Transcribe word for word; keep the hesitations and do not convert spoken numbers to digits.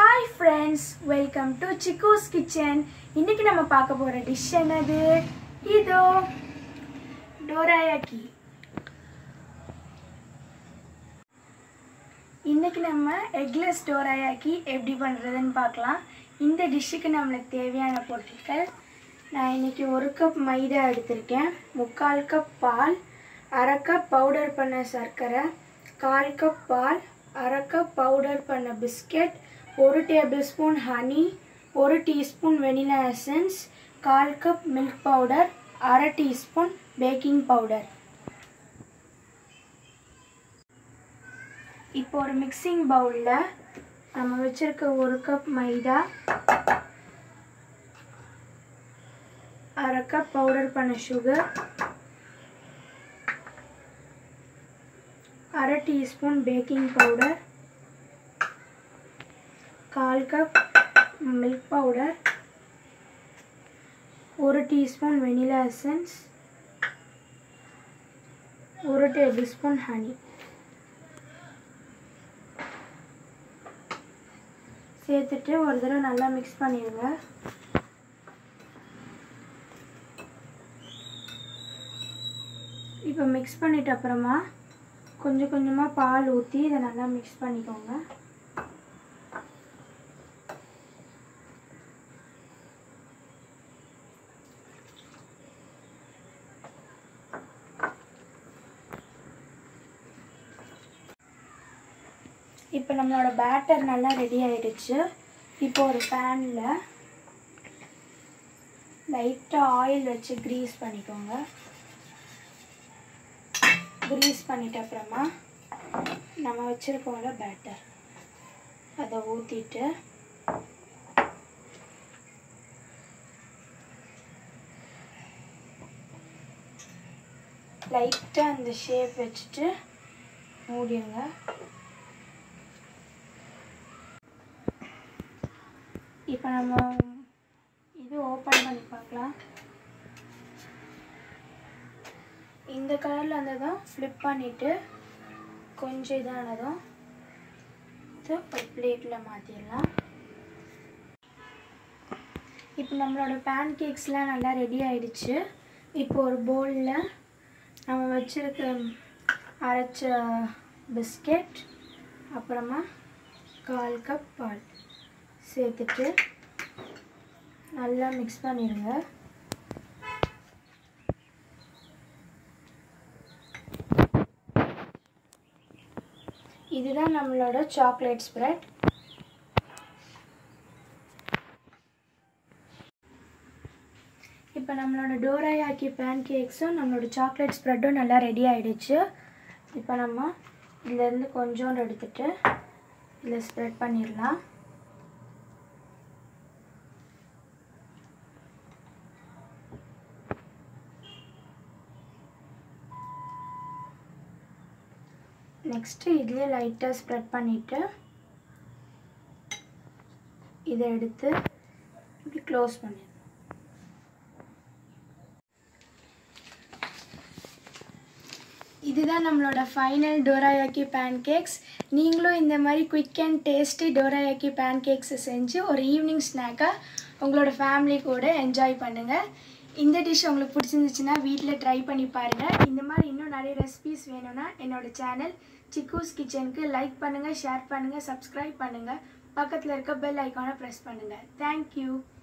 Hi friends, welcome to Chikku Kitchen. இன்னைக்கு நம்ம பார்க்க போற டிஷ் என்னது? இதோ Dorayaki. இன்னைக்கு நம்ம Eggless Dorayaki எப்படி பண்றதுன்னு பார்க்கலாம். இந்த டிஷ்க்கு நமக்கு தேவையான பொருட்கள் நான் இன்னைக்கு ஒரு கப் மைதா எடுத்துர்க்கேன், முக்கால் கப் பால், அரை கப் பவுடர் பண்ண சர்க்கரை, கால் கப் பால், அரை கப் பவுடர் பண்ண பிஸ்கட், ஒரு டேபிள்ஸ்பூன் ஹனி, ஒரு டீஸ்பூன் வெனிலா எசன்ஸ், கால் கப் மில்க் பவுடர், அரை டீஸ்பூன் பேக்கிங் பவுடர். இப்போ ஒரு மிக்சிங் பவுலில் நம்ம வச்சிருக்க ஒரு கப் மைதா, அரை கப் பவுடர் பண்ண சுகர், அரை டீஸ்பூன் பேக்கிங் பவுடர், கால் கப் மில்க் பவுடர், ஒரு டீஸ்பூன் வெனிலா எசன்ஸ், ஒரு டேபிள்ஸ்பூன் ஹனி சேர்த்துட்டு ஒரு தடவை நல்லா மிக்ஸ் பண்ணிடுங்க. இப்போ மிக்ஸ் பண்ணிட்ட அப்புறமா கொஞ்சம் கொஞ்சமாக பால் ஊற்றி இதை நல்லா மிக்ஸ் பண்ணிக்கோங்க. இப்போ நம்மளோட பேட்டர் நல்லா ரெடி ஆயிடுச்சு. இப்போ ஒரு பேனில் லைட்டாக ஆயில் வச்சு க்ரீஸ் பண்ணிக்கோங்க. க்ரீஸ் பண்ணிட்ட அப்புறமா நம்ம வச்சுருக்கோம்ல பேட்டர், அதை ஊற்றிட்டு லைட்டாக அந்த ஷேப் வச்சுட்டு மூடிடுங்க. இப்போ நம்ம இது ஓப்பன் பண்ணி பார்க்கலாம். இந்த கலரில் இருந்ததும் ஃப்ளிப் பண்ணிவிட்டு கொஞ்சம் இதானதும் இது ஒரு பிளேட்டில் மாற்றிடலாம். இப்போ நம்மளோட பேன் கேக்ஸ்லாம் நல்லா ரெடி ஆயிடுச்சு. இப்போ ஒரு பவுலில் நம்ம வச்சுருக்க அரைச்ச பிஸ்கெட், அப்புறமா கால் கப் பால் சேர்த்துட்டு நல்லா மிக்ஸ் பண்ணிடுங்க. இதுதான் நம்மளோட சாக்லேட் ஸ்ப்ரெட். இப்போ நம்மளோட டோராயாக்கி பேன் கேக்ஸும் நம்மளோட சாக்லேட் ஸ்ப்ரெட்டும் நல்லா ரெடி ஆகிடுச்சு. இப்போ நம்ம இதுலேருந்து கொஞ்சோண்டு எடுத்துட்டு இதில் ஸ்ப்ரெட் பண்ணிடலாம். நெக்ஸ்ட்டு இதிலே லைட்டாக ஸ்ப்ரெட் பண்ணிவிட்டு இதை எடுத்து இப்படி க்ளோஸ் பண்ணிடணும். இதுதான் நம்மளோட ஃபைனல் டோராயாக்கி பேன்கேக்ஸ். நீங்களும் இந்த மாதிரி குயிக் அண்ட் டேஸ்டி டோராயாக்கி பேன்கேக்ஸை செஞ்சு ஒரு ஈவினிங் ஸ்நாக்காக உங்களோட ஃபேமிலி கூட என்ஜாய் பண்ணுங்கள். இந்த டிஷ் உங்களுக்கு பிடிச்சிருந்துச்சுன்னா வீட்டில் ட்ரை பண்ணி பாருங்கள். இந்த மாதிரி இன்னும் நிறைய ரெசிபீஸ் வேணும்னா என்னோடய சேனல் சிக்கூஸ் கிச்சனுக்கு லைக் பண்ணுங்கள், ஷேர் பண்ணுங்கள், சப்ஸ்கிரைப் பண்ணுங்கள், பக்கத்தில் இருக்க பெல் ஐக்கானை ப்ரெஸ் பண்ணுங்கள். தேங்க்யூ.